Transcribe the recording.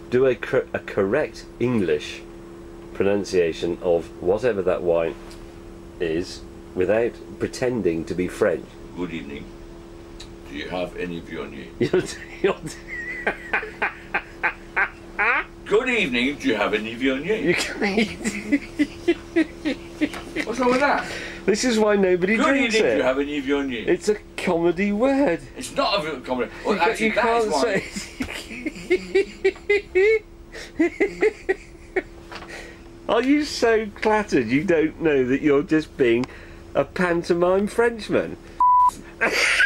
Do a correct English pronunciation of whatever that wine is without pretending to be French. Good evening. Do you have any Viognier? Good evening. Do you have any Viognier? What's wrong with that? This is why nobody drinks it. Good evening. Do you have any Viognier? It's a comedy word. It's not a comedy. Well, actually, you can't say. Are you so clattered you don't know that you're just being a pantomime Frenchman?